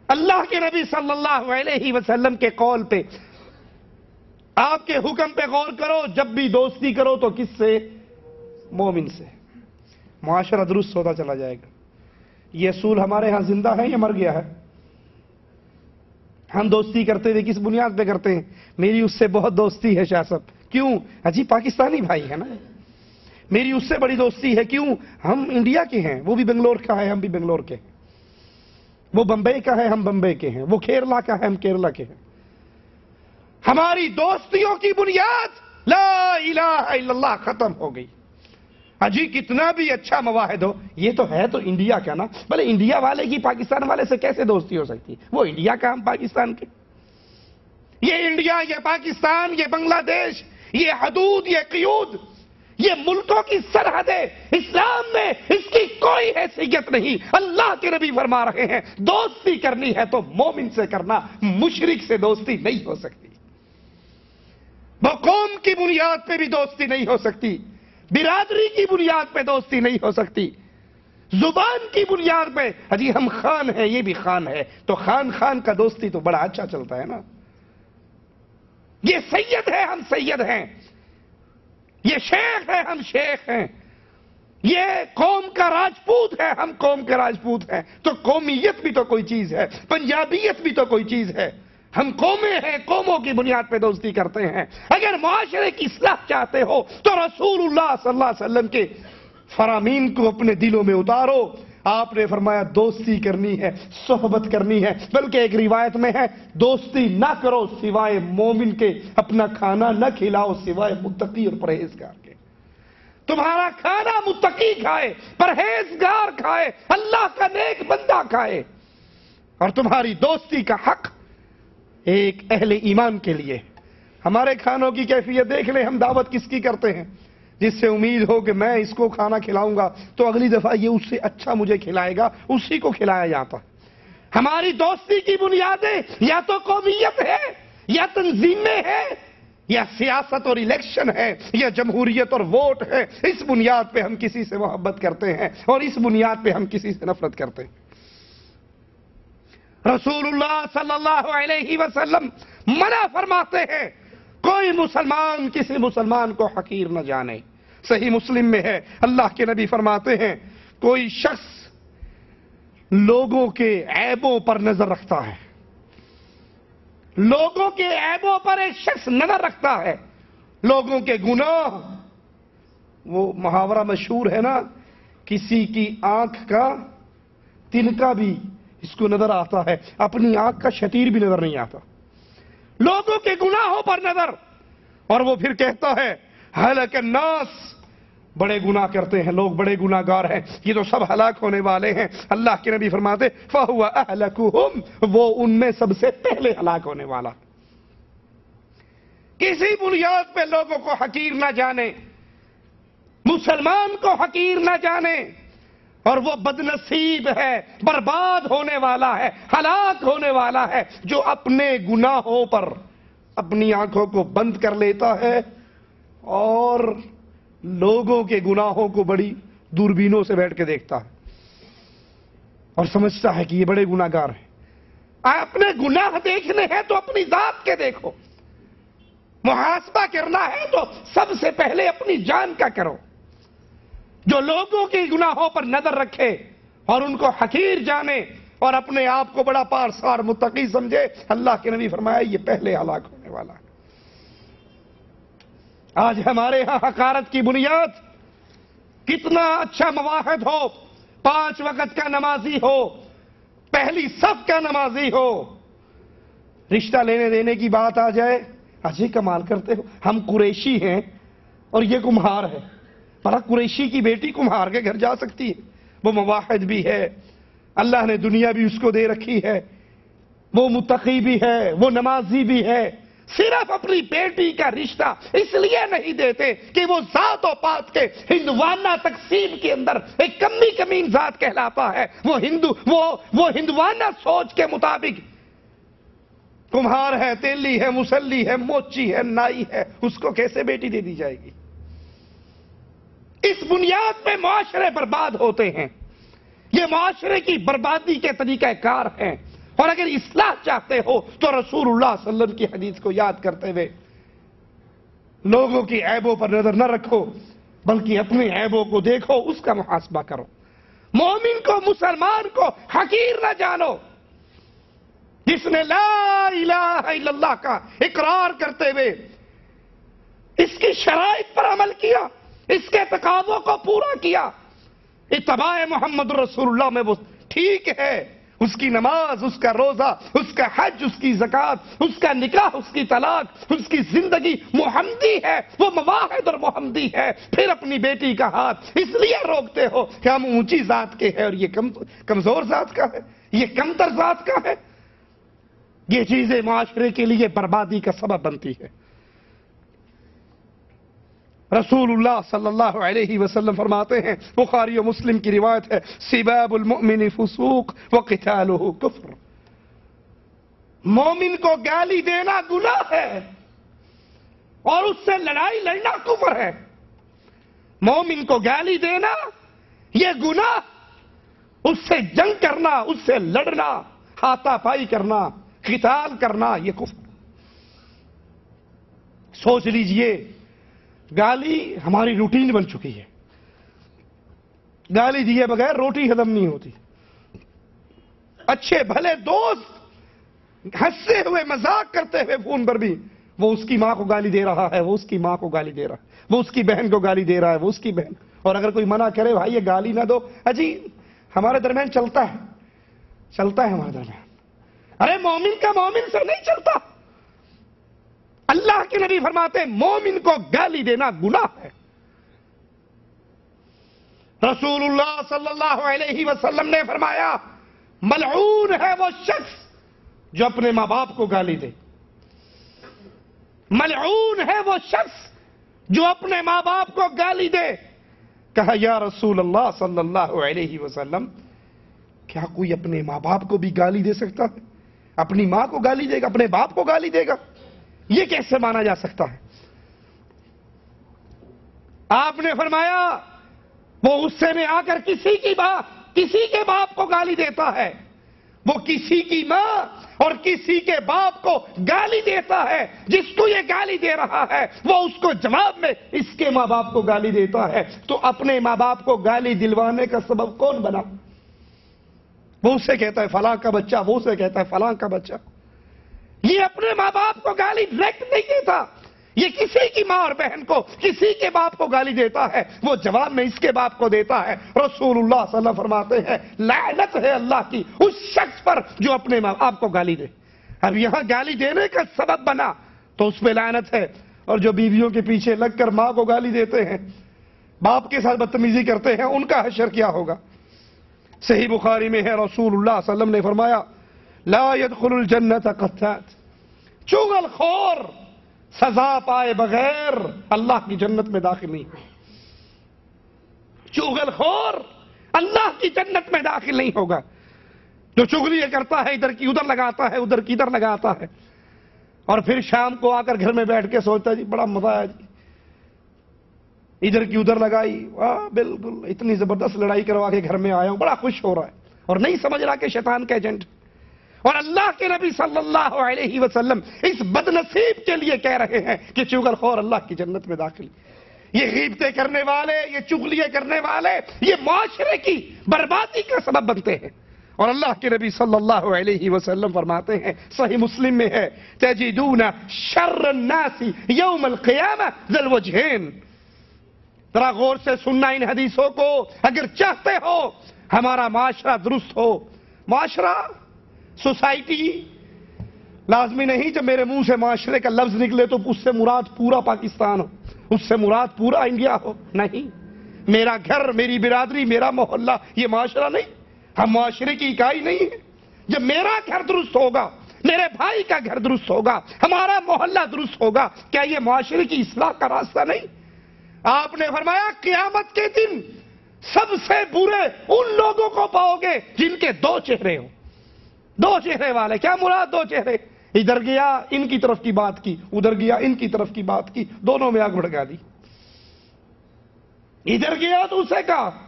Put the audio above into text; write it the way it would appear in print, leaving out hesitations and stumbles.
اللہ کے نبی صلی اللہ علیہ وسلم کے قول پہ، آپ کے حکم پہ غور کرو، جب بھی دوستی کرو تو کس سے؟ مومن سے۔ معاشرہ درست ہوتا چلا جائے گا۔ یہ اصول ہمارے ہاں زندہ ہے یا مر گیا ہے؟ ہم دوستی کرتے تھے کس بنیاد پہ کرتے ہیں؟ میری اس سے بہت دوستی ہے شاہ صاحب۔ کیوں؟ اجی پاکستانی بھائی ہے نا، میری اس سے بڑی دوستی ہے۔ کیوں؟ ہم انڈیا کے ہیں، وہ بھی بنگلور کا ہے، ہم بھی بنگلور کے ہیں۔ وہ بمبئی کا ہے، ہم بمبئی کے ہیں۔ وہ کیرلا کا ہے، ہم کیرلا کے ہیں۔ ہماری دوستیوں کی بنیاد لا الہ الا اللہ ختم ہو گئی۔ اجی کتنا بھی اچھا مواحد ہو، یہ تو ہے تو انڈیا کا نا، بھلے انڈیا والے کی پاکستان والے سے کیسے دوستی ہو سکتی؟ وہ انڈیا کا، ہم پاکستان کے۔ یہ انڈیا، یہ پاکستان، یہ بنگلہ دیش، یہ حدود، یہ قیود، یہ ملکوں کی سرحدیں، اسلام میں اس کی کوئی حیثیت نہیں۔ اللہ کے نبی فرما رہے ہیں دوستی کرنی ہے تو مومن سے کرنا، مشرک سے دوستی نہیں ہو سکتی۔ وہ قوم کی بنیاد پہ بھی دوستی نہیں ہو سکتی، برادری کی بنیاد پہ دوستی نہیں ہو سکتی، زبان کی بنیاد پہ۔ حجی ہم خان ہیں، یہ بھی خان ہے، تو خان خان کا دوستی تو بڑا اچھا چلتا ہے نا۔ یہ سید ہے، ہم سید ہیں، یہ شیخ ہے، ہم شیخ ہیں، یہ قوم کا راجپوت ہے، ہم قوم کے راجپوت ہیں، تو قومیت بھی تو کوئی چیز ہے، پنجابیت بھی تو کوئی چیز ہے۔ ہم قومیں ہیں، قوموں کی بنیاد پہ دوستی کرتے ہیں۔ اگر معاشرے کی اصلاح چاہتے ہو تو رسول اللہ صلی اللہ علیہ وسلم کے فرامین کو اپنے دلوں میں اتارو۔ آپ نے فرمایا دوستی کرنی ہے، صحبت کرنی ہے، بلکہ ایک روایت میں ہے دوستی نہ کرو سوائے مومن کے، اپنا کھانا نہ کھلاؤ سوائے متقی اور پرہیزگار کے۔ تمہارا کھانا متقی کھائے، پرہیزگار کھائے، اللہ کا نیک بندہ کھائے، اور تمہاری دوستی کا حق ایک اہل ایمان کے لیے۔ ہمارے کھانوں کی کیفیت دیکھ لیں، ہم دعوت کس کی کرتے ہیں؟ جس سے امید ہو کہ میں اس کو کھانا کھلاؤں گا تو اگلی دفعہ یہ اس سے اچھا مجھے کھلائے گا، اسی کو کھلایا جاتا۔ ہماری دوستی کی بنیادیں یا تو قومیت ہے، یا تنظیمیں ہیں، یا سیاست اور الیکشن ہے، یا جمہوریت اور ووٹ ہے۔ اس بنیاد پہ ہم کسی سے محبت کرتے ہیں اور اس بنیاد پہ ہم کسی سے نفرت کرتے ہیں۔ رسول اللہ صلی اللہ علیہ وسلم منع فرماتے ہیں کوئی مسلمان کسی مسلمان کو حقیر نہ جانے۔ صحیح مسلم میں ہے، اللہ کے نبی فرماتے ہیں کوئی شخص لوگوں کے عیبوں پر نظر رکھتا ہے، لوگوں کے عیبوں پر ایک شخص نظر رکھتا ہے، لوگوں کے گناہ۔ وہ محاورہ مشہور ہے نا، کسی کی آنکھ کا تنکا بھی اس کو نظر آتا ہے، اپنی آنکھ کا شتیر بھی نظر نہیں آتا۔ لوگوں کے گناہوں پر نظر، اور وہ پھر کہتا ہے ہلاک الناس، بڑے گناہ کرتے ہیں لوگ، بڑے گناہ گار ہیں، یہ تو سب ہلاک ہونے والے ہیں۔ اللہ کے نبی فرماتے فَهُوَ أَهْلَكُهُمْ، وہ ان میں سب سے پہلے ہلاک ہونے والا۔ کسی بنیاد پہ لوگوں کو حقیر نہ جانے، مسلمان کو حقیر نہ جانے، اور وہ بدنصیب ہے، برباد ہونے والا ہے، ہلاک ہونے والا ہے جو اپنے گناہوں پر اپنی آنکھوں کو بند کر لیتا ہے اور لوگوں کے گناہوں کو بڑی دوربینوں سے بیٹھ کے دیکھتا ہے اور سمجھتا ہے کہ یہ بڑے گناہ گار ہیں۔ اپنے گناہ دیکھنے ہیں تو اپنی ذات کے دیکھو، محاسبہ کرنا ہے تو سب سے پہلے اپنی جان کا کرو۔ جو لوگوں کے گناہوں پر نظر رکھے اور ان کو حقیر جانے اور اپنے آپ کو بڑا پارسار متقی سمجھے، اللہ کے نبی فرمایا یہ پہلے ہلاک ہونے والا ہے۔ آج ہمارے ہاں حقارت کی بنیاد، کتنا اچھا مواحد ہو، 5 وقت کا نمازی ہو، پہلی صف کا نمازی ہو، رشتہ لینے دینے کی بات آ جائے، اجے کمال کرتے ہو، ہم قریشی ہیں اور یہ کمہار ہے، بڑا قریشی کی بیٹی کمہار کے گھر جا سکتی ہے؟ وہ مواحد بھی ہے، اللہ نے دنیا بھی اس کو دے رکھی ہے، وہ متقی بھی ہے، وہ نمازی بھی ہے، صرف اپنی بیٹی کا رشتہ اس لیے نہیں دیتے کہ وہ ذات و پات کے ہندوانہ تقسیم کے اندر ایک کمی کمین ذات کہلاتا ہے، وہ ہندوانہ سوچ کے مطابق کمہار ہے، تیلی ہے، مسلی ہے، موچی ہے، نائی ہے، اس کو کیسے بیٹی دے دی جائے گی؟ اس بنیاد پہ معاشرے برباد ہوتے ہیں، یہ معاشرے کی بربادی کے طریقہ کار ہیں۔ اور اگر اصلاح چاہتے ہو تو رسول اللہ صلی اللہ علیہ وسلم کی حدیث کو یاد کرتے ہوئے لوگوں کی عیبوں پر نظر نہ رکھو، بلکہ اپنے عیبوں کو دیکھو، اس کا محاسبہ کرو۔ مومن کو، مسلمان کو حقیر نہ جانو۔ جس نے لا الہ الا اللہ کا اقرار کرتے ہوئے اس کی شرائط پر عمل کیا، اس کے تقاضوں کو پورا کیا، اتباع محمد رسول اللہ میں وہ ٹھیک ہے، اس کی نماز، اس کا روزہ، اس کا حج، اس کی زکوٰۃ، اس کا نکاح، اس کی طلاق، اس کی زندگی محمدی ہے، وہ مواحد اور محمدی ہے، پھر اپنی بیٹی کا ہاتھ اس لیے روکتے ہو کہ ہم اونچی ذات کے ہیں اور یہ کمزور ذات کا ہے، یہ کمتر ذات کا ہے۔ یہ چیزیں معاشرے کے لیے بربادی کا سبب بنتی ہے۔ رسول اللہ صلی اللہ علیہ وسلم فرماتے ہیں، بخاری و مسلم کی روایت ہے، سباب المؤمن فسوق وقتالہ کفر۔ مومن کو گالی دینا گناہ ہے اور اس سے لڑائی لڑنا کفر ہے۔ مومن کو گالی دینا یہ گناہ، اس سے جنگ کرنا، اس سے لڑنا، ہاتھا پائی کرنا، قتال کرنا، یہ کفر۔ سوچ لیجئے، گالی ہماری روٹین بن چکی ہے، گالی دیے بغیر روٹی ہضم نہیں ہوتی۔ اچھے بھلے دوست ہنستے ہوئے مذاق کرتے ہوئے فون پر بھی وہ اس کی ماں کو گالی دے رہا ہے، وہ اس کی ماں کو گالی دے رہا ہے، وہ اس کی بہن کو گالی دے رہا ہے، وہ اس کی بہن، اور اگر کوئی منع کرے بھائی یہ گالی نہ دو، اجی ہمارے درمیان چلتا ہے ہمارے درمیان۔ ارے مومن کا مومن سے نہیں چلتا۔ اللہ کے نبی فرماتے ہیں مومن کو گالی دینا گناہ ہے۔ رسول اللہ صلی اللہ علیہ وسلم نے فرمایا ملعون ہے وہ شخص جو اپنے ماں باپ کو گالی دے، ملعون ہے وہ شخص جو اپنے ماں باپ کو گالی دے۔ کہا یا رسول اللہ صلی اللہ علیہ وسلم، کیا کوئی اپنے ماں باپ کو بھی گالی دے سکتا ہے؟ اپنی ماں کو گالی دے گا، اپنے باپ کو گالی دے گا؟ یہ کیسے مانا جا سکتا ہے؟ آپ نے فرمایا وہ غصے میں آ کر کسی کے باپ کو گالی دیتا ہے، وہ کسی کی ماں اور کسی کے باپ کو گالی دیتا ہے، جس کو یہ گالی دے رہا ہے وہ اس کو جواب میں اس کے ماں باپ کو گالی دیتا ہے، تو اپنے ماں باپ کو گالی دلوانے کا سبب کون بنا؟ وہ اسے کہتا ہے فلاں کا بچہ، وہ اسے کہتا ہے فلاں کا بچہ۔ یہ اپنے ماں باپ کو گالی ڈائریکٹ نہیں دیتا، یہ کسی کی ماں اور بہن کو، کسی کے باپ کو گالی دیتا ہے، وہ جواب میں اس کے باپ کو دیتا ہے۔ رسول اللہ صلی اللہ علیہ وسلم فرماتے ہیں لعنت ہے اللہ کی اس شخص پر جو اپنے ماں باپ کو گالی دے۔ اب یہاں گالی دینے کا سبب بنا تو اس پہ لعنت ہے، اور جو بیویوں کے پیچھے لگ کر ماں کو گالی دیتے ہیں، باپ کے ساتھ بدتمیزی کرتے ہیں، ان کا حشر کیا ہوگا؟ صحیح بخاری میں ہے، رسول اللہ صلی اللہ علیہ وسلم نے فرمایا لا يدخل الجنت قتات، چغل خور سزا پائے بغیر اللہ کی جنت میں داخل نہیں ہوگا۔ چغل خور اللہ کی جنت میں داخل نہیں ہوگا۔ جو چغلی کرتا ہے، ادھر کی ادھر لگاتا ہے، ادھر کی ادھر لگاتا ہے، اور پھر شام کو آ کر گھر میں بیٹھ کے سوچتا ہے جی بڑا مزہ آیا جی، ادھر کی ادھر لگائی، واہ بالکل اتنی زبردست لڑائی کروا کے گھر میں آیا ہوں، بڑا خوش ہو رہا ہے، اور نہیں سمجھ رہا کہ شیطان کا ایجنٹ۔ اور اللہ کے نبی صلی اللہ علیہ وسلم اس بد نصیب کے لیے کہہ رہے ہیں کہ چغل خور اللہ کی جنت میں داخل۔ یہ غیبتیں کرنے والے، یہ چغلیاں کرنے والے، یہ معاشرے کی بربادی کا سبب بنتے ہیں۔ اور اللہ کے نبی صلی اللہ علیہ وسلم فرماتے ہیں، صحیح مسلم میں ہے، تجدون شر الناس یوم القیامہ ذی الوجہین۔ ذرا غور سے سننا ان حدیثوں کو، اگر چاہتے ہو ہمارا معاشرہ درست ہو۔ معاشرہ، سوسائٹی، لازمی نہیں جب میرے منہ سے معاشرے کا لفظ نکلے تو اس سے مراد پورا پاکستان ہو، اس سے مراد پورا انڈیا ہو، نہیں۔ میرا گھر، میری برادری، میرا محلہ، یہ معاشرہ نہیں، ہم معاشرے کی اکائی نہیں ہے۔ جب میرا گھر درست ہوگا، میرے بھائی کا گھر درست ہوگا، ہمارا محلہ درست ہوگا، کیا یہ معاشرے کی اصلاح کا راستہ نہیں؟ آپ نے فرمایا قیامت کے دن سب سے برے ان لوگوں کو پاؤ گے جن کے دو چہرے ہوں، دو چہرے والے۔ کیا مراد دو چہرے؟ ادھر گیا ان کی طرف کی بات کی، ادھر گیا ان کی طرف کی بات کی، دونوں میں آگ بھڑکا دی۔ ادھر گیا تو اسے کہا